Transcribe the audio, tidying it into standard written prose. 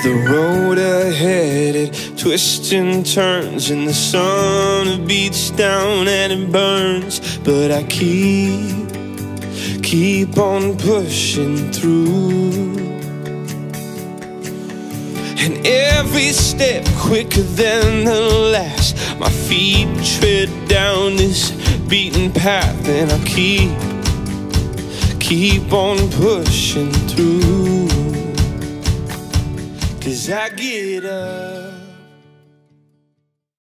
The road ahead, it twists and turns, and the sun beats down and it burns. But I keep on pushing through. And every step quicker than the last, my feet tread down this beaten path. And I keep on pushing through. 'Cause I get up